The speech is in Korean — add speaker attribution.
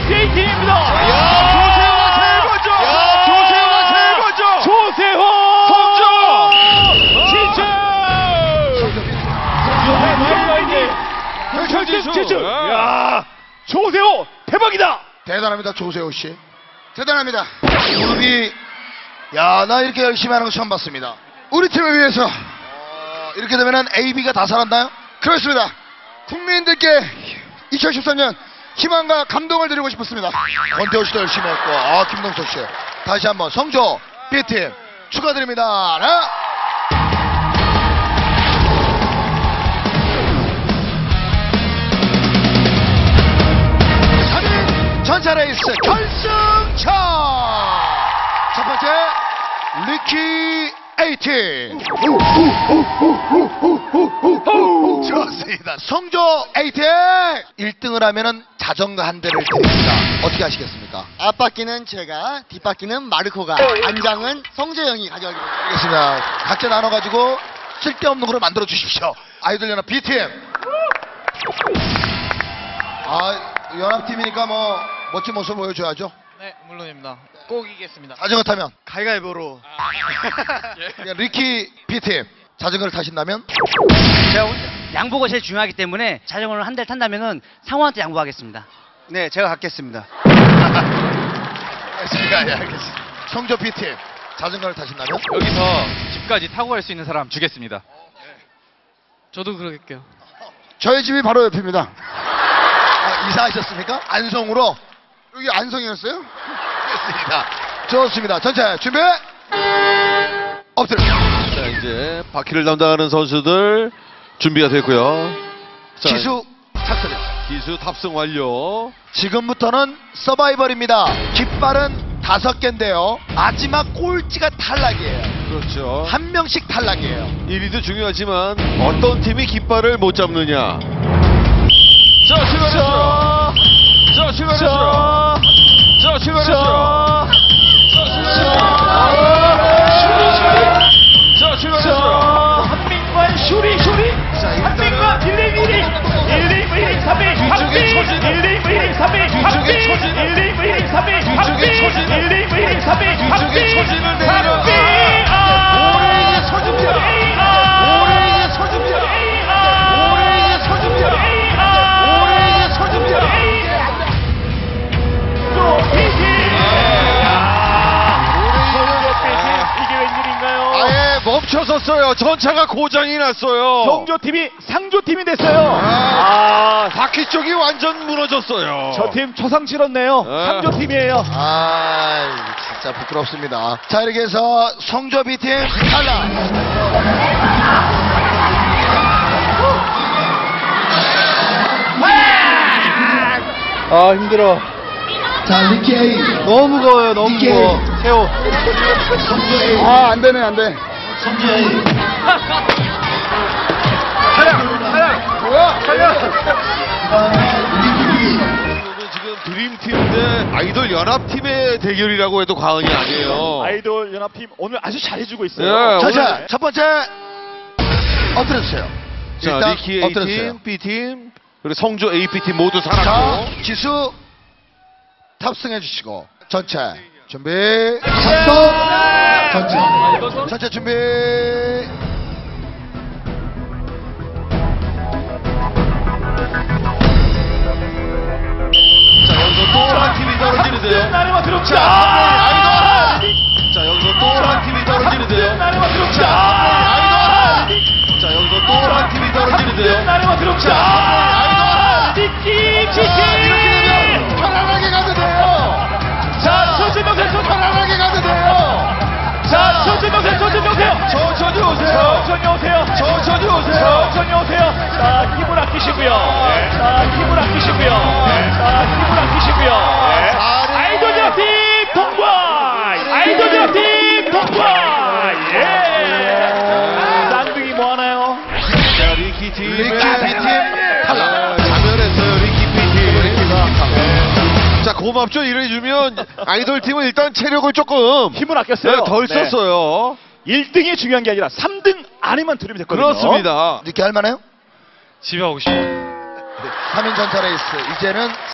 Speaker 1: JT입니다.
Speaker 2: 조세호가 제일 먼저. 조세호가 제일 먼저.
Speaker 1: 조세호.
Speaker 2: 성조.
Speaker 1: 진짜. 결승. 야, 조세호 대박이다.
Speaker 3: 대단합니다, 조세호 씨. 대단합니다. 무릎이, 야, 나 이렇게 열심히 하는 거 처음 봤습니다. 우리 팀을 위해서 이렇게 되면은 AB가 다 살았나요? 그렇습니다. 국민들께 2013년 희망과 감동을 드리고 싶습니다. 권태호 씨도 열심히 했고, 김동석 씨. 다시 한번 성조 B팀 축하드립니다. 하나. 전차 레이스 결승전 첫 번째 리키 A팀 좋습니다. 성조 A팀 1등을 하면은 자전거 한 대를 드립니다. 어떻게 하시겠습니까?
Speaker 4: 앞바퀴는 제가, 뒷바퀴는 마르코가, 안장은 성재형이 가져가기로.
Speaker 3: 알겠습니다. 각자 나눠가지고 쓸데없는 걸로 만들어 주십시오. 아이돌 연합 B팀. 연합팀이니까 뭐 멋진 모습 보여줘야죠.
Speaker 5: 네, 물론입니다. 꼭 이기겠습니다.
Speaker 3: 자전거 타면
Speaker 4: 가위가위보로.
Speaker 3: 리키 B팀 자전거를 타신다면
Speaker 6: 제가 양보가 제일 중요하기 때문에 자전거를 한 대를 탄다면은 상호한테 양보하겠습니다.
Speaker 4: 네, 제가 갖겠습니다.
Speaker 3: 알겠습니다. 예, 알겠습니다. 성조 B팀 자전거를 타신다면
Speaker 5: 여기서 집까지 타고 갈 수 있는 사람 주겠습니다. 저도 그러겠게요.
Speaker 3: 저희 집이 바로 옆입니다. 이사하셨습니까? 안성으로? 여기 안성이었어요? 알겠습니다. 좋습니다. 전체 준비! 엎드려.
Speaker 2: 자, 이제 바퀴를 담당하는 선수들 준비가 됐고요. 자,
Speaker 3: 기수 탑승.
Speaker 2: 기수 탑승 완료.
Speaker 3: 지금부터는 서바이벌입니다. 깃발은 5개인데요. 마지막 꼴찌가 탈락이에요.
Speaker 2: 그렇죠.
Speaker 3: 한 명씩 탈락이에요.
Speaker 2: 1위도 중요하지만 어떤 팀이 깃발을 못 잡느냐. 자, 출발했어요. 자, 출발했어요. 자, 출발했어요. 자, 출발했어요.
Speaker 1: 한민관 슈리. 한민관 1링 3위.
Speaker 2: 뒤쪽에 초진.
Speaker 1: 1링 3위.
Speaker 2: 뒤쪽에 초진.
Speaker 1: 1링 3위.
Speaker 2: 뒤쪽에 초진.
Speaker 1: 1링 3위.
Speaker 2: 뒤쪽에 초진을 내려. 오레인이 서줍니다. 오레인이 서줍니다. 오레인이 서줍니다. 오레인이 서줍니다.
Speaker 1: 이게 웬일인가요?
Speaker 2: 아예 멈춰섰어요. 전차가 고장이 났어요.
Speaker 1: 성조팀이 상조팀이 됐어요.
Speaker 2: 바퀴 쪽이 완전 무너졌어요.
Speaker 1: 저 팀 초상 치렀네요.
Speaker 2: 네.
Speaker 1: 상조팀이에요.
Speaker 3: 진짜 부끄럽습니다. 자, 이렇게 해서 성조 B팀 탈락.
Speaker 5: 힘들어.
Speaker 3: 자, 리키 A.
Speaker 5: 너무 무거워요. 너무
Speaker 3: 이게-
Speaker 5: 무거워. 세호.
Speaker 3: 성조 A.
Speaker 4: 안 되네, 안 돼.
Speaker 3: 성조 A.
Speaker 2: 이거는 지금 드림팀 대 아이돌 연합팀의 대결이라고 해도 과언이 아니에요.
Speaker 1: 아이돌 연합팀 오늘 아주 잘해주고 있어요.
Speaker 2: 네,
Speaker 3: 자, 첫 번째 엎드려주세요.
Speaker 2: 자,
Speaker 3: 일단
Speaker 2: 리키
Speaker 3: 엎드려주세요.
Speaker 2: A팀, B팀, 그리고 성조 AP팀 모두
Speaker 3: 자,
Speaker 2: 살았고.
Speaker 3: 기수 탑승해 주시고 전체 준비. 탑승. 전체 준비.
Speaker 2: 자, 여기서 또 한 팀이 떨어지는데요.
Speaker 1: 나래와 들어옵니다.
Speaker 2: 자, 여기서 또 한 팀이 떨어지는데요.
Speaker 1: 나래와 들어옵니다.
Speaker 2: 자, 여기서 또 한 팀이 떨어지는데요.
Speaker 1: 나래와 들어옵니다. 니키
Speaker 3: 편안하게 가도 돼요.
Speaker 1: 자, 조진명세
Speaker 3: 편안하게 가도 돼요.
Speaker 1: 자, 조진명세
Speaker 2: 천천히 오세요.
Speaker 1: 천천히 오세요.
Speaker 2: 천천히 오세요.
Speaker 1: 천천히 오세요. 자, 힘을 아끼시고요. 자, 힘을 아끼시고요. 자, 힘을 아끼시고요. 아이돌 연합팀 통과! 아이돌 연합팀 통과! 예! 쌍둥이 뭐 하나요?
Speaker 2: 자, 리키 팀.
Speaker 3: 리키 B팀 탈락.
Speaker 2: 자멸했어요, 리키 B팀. 자, 고맙죠. 이래주면 아이돌 팀은 일단 체력을 조금
Speaker 1: 힘을 아꼈어요.
Speaker 2: 덜 썼어요.
Speaker 1: 1등이 중요한 게 아니라 3등 안에만 들으면 됐거든요.
Speaker 2: 그렇습니다.
Speaker 3: 이렇게 할만해요?
Speaker 5: 집에 가고 싶어.
Speaker 3: 3인 전차 레이스 이제는